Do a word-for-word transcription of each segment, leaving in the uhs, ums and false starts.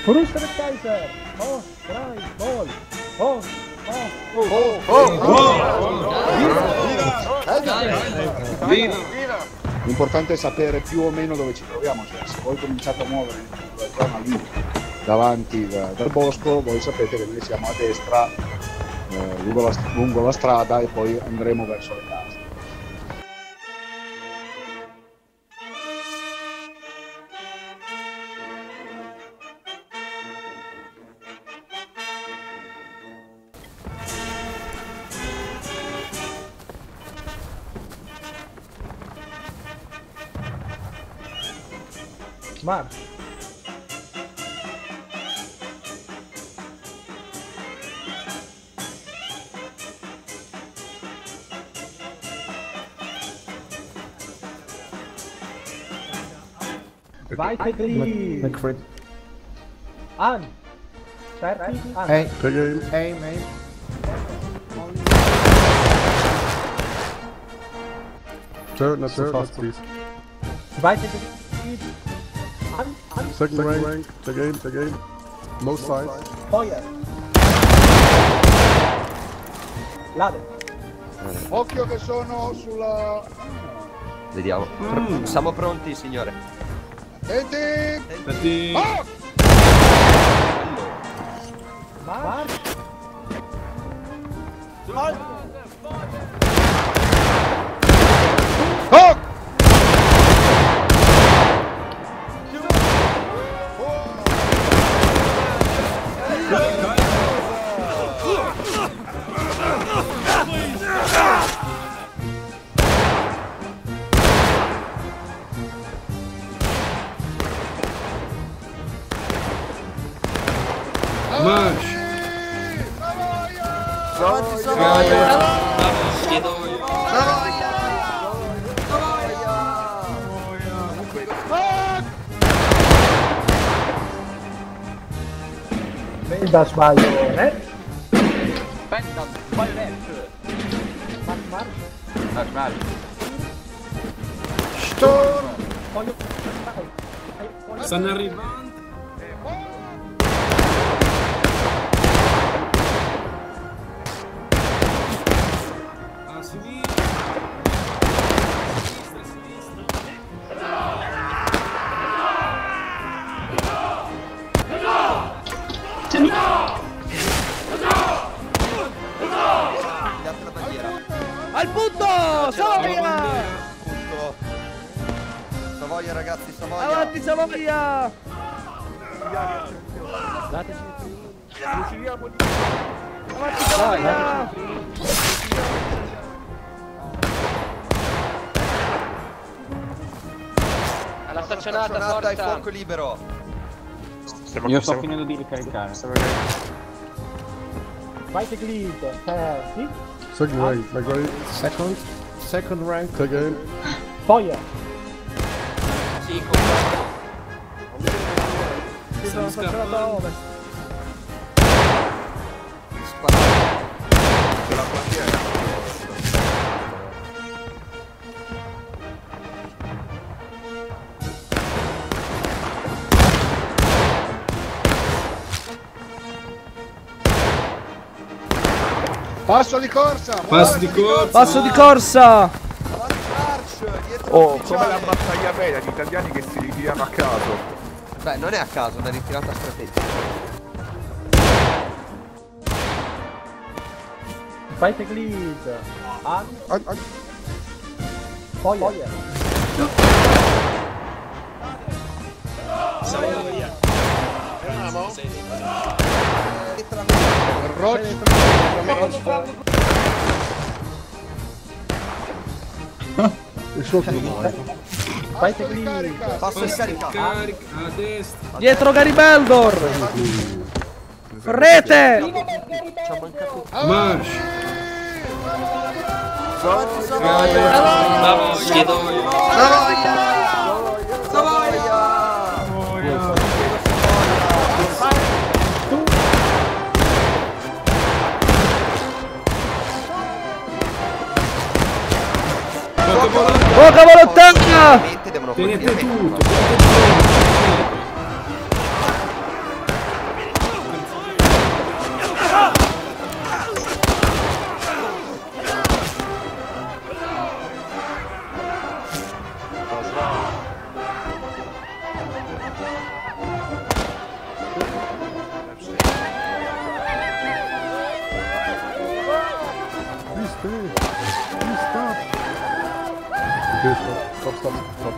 Frustra del Kaiser! Oh, dai, gol! Oh, oh, oh, oh, oh! Viva! L'importante è sapere più o meno dove ci troviamo, cioè se voi cominciate a muovere la zona lì davanti da, dal bosco, voi sapete che noi siamo a destra eh, lungo, la, lungo la strada e poi andremo verso le case. Marcia! Vai, Tegli! McFred. An! Certi? An! Hey, aim, aim. Sir, not so fast, please. Vai, Tegli! An! An! Second rank, again, again. Most sides. Fire! Lade! Occhio che sono sulla... Vediamo. Mm. Siamo pronti, signore. Attenti! Attenti! Oh! Marcia! Oh! March! Avanti, Savoia! Da sbaglione! Aspetta, sbaglio left! Marcia! Marcia! March, march! Storm! Stanno arrivando! A sinistra! Sinistra, sinistra! Date la bandiera! Al punto! Savoia! Punto! Savoia, ragazzi, Savoia! Avanti Savoia! Dateci decidiamo di... Avanti Savoia! Alla staccionata, e fuoco libero! Io sto finendo di ricaricare. Vai Tegli! Certi! Second rank, like right. Second. Second rank. Again. Fire! Sì, Sono staccionata ovest! la bandiera. Passo di corsa! Passo di corsa! Passo di corsa! Oh, come la battaglia vera, gli italiani che si ritirano a caso. Beh, non è a caso, è una ritirata strategica. Vai Tegli! An! An- an- Fire! Savoia! Rocci. Il suo finale. Vai Tegli! Passo in carica! Carica a destra. Dietro Garibeldor! Rete! Ci ha mancato. March! Avanti, Savoia! Savoia! Savoia! Savoia! Poca volontà! Devono Tenete colpire tutto! me. Okay, stop, stop, stop, stop.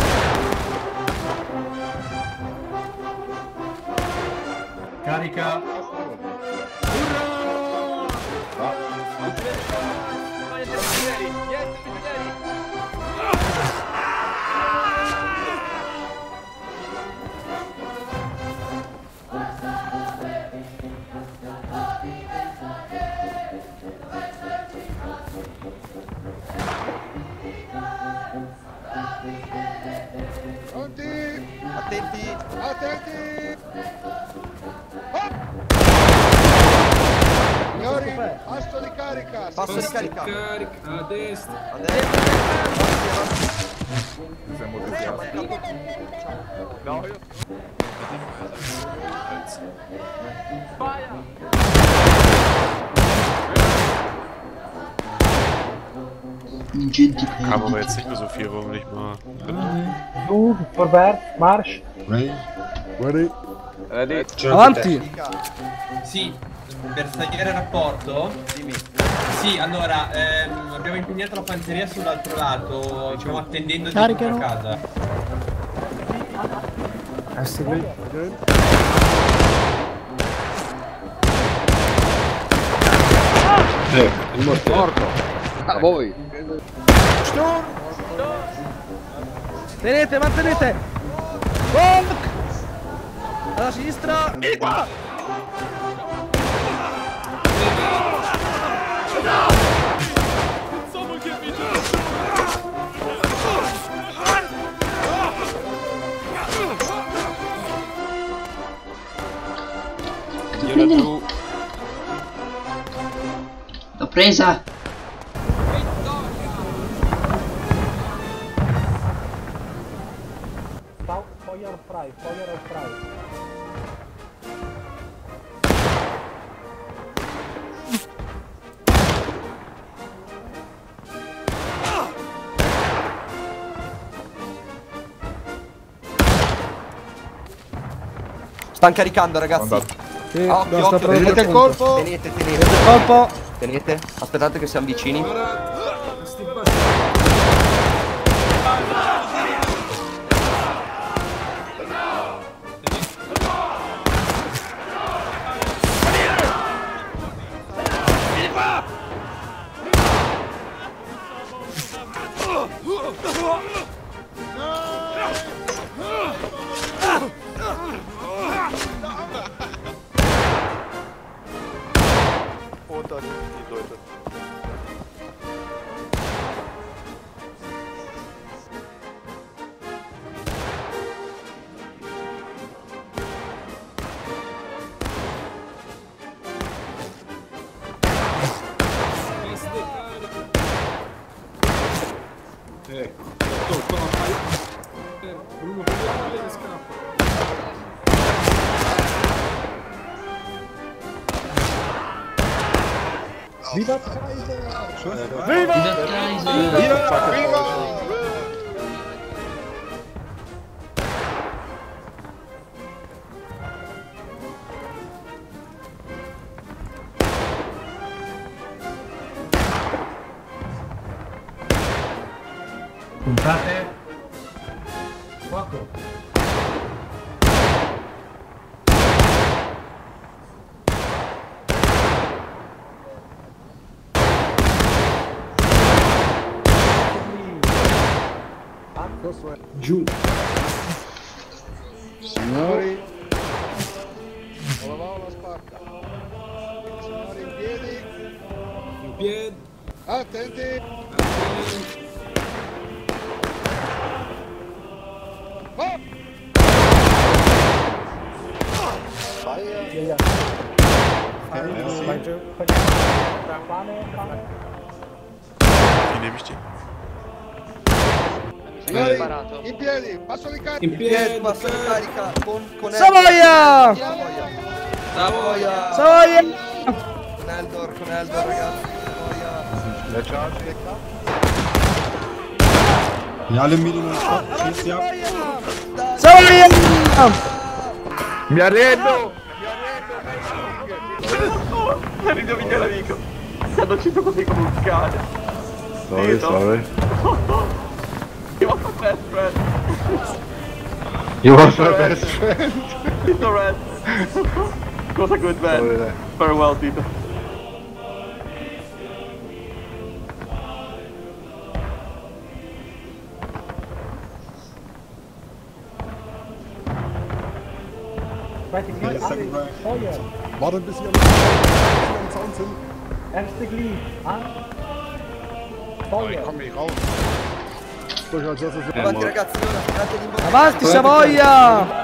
Carica. Pronti? Attenti. Attenti! Oh! Signori, passo di carica! Passo di carica. Carica, a destra. A destra. Siamo tutti. No, io. Aber jetzt nicht mehr so viel, warum nicht mal. Du, vorwärts, marsch. Ready? Ready? Ready? Avanti! Sì, per stagliare il rapporto. Dimmi. Sì, allora, ehm, abbiamo impegnato la fanteria sull'altro lato, stiamo attendendo di Caricano. a casa. Activate again. Morto! A voi! Tenete, mantenete! Bonk! Alla sinistra! Vieni qua! Gliela giù. L'ho presa! Feuer frei, Feuer frei. Stanno caricando, ragazzi. Sì, Ah, occhio, basta occhio, prendere Tenete il punto. colpo! Tenete, tenete. Colpo! Tenete. Aspettate che siamo vicini. Guarda, sti bastardi. Unter die Leute. Ecco, tocco, no, fai. Eh, Bruno, prendi e scappa. Viva Kaiser! Viva Kaiser! Viva! Viva! Puntate. Fuoco. Giù. Signori, volevamo la spacca. Signori in piedi, In piedi. attenti. Oh! Ja, ja. Vai giù. Pane, pane. Wie nehme ich die? Signori, in piedi, passo di carica. In piedi. Passo di carica con, con Savoia! Savoia! Savoia! Savoia! Con Eldor, con Eldor, ragazzi. Savoia! Ja, alle Medien schießt ja. Savoia! Mi arrendo! Arrivo mio amico. Stanno ucciso così come un cane. Sorry, sorry. You are my best friend. You are my best friend. Tito Red. Was a good man. Farewell, Tito. Feuer! Warte, bis ihr am Zaun sind. Erste Glied! An! Feuer! Komm nicht raus. Durch als erstes. Avanti ragazzi, ora, tirate di bocca. Avanti Savoia!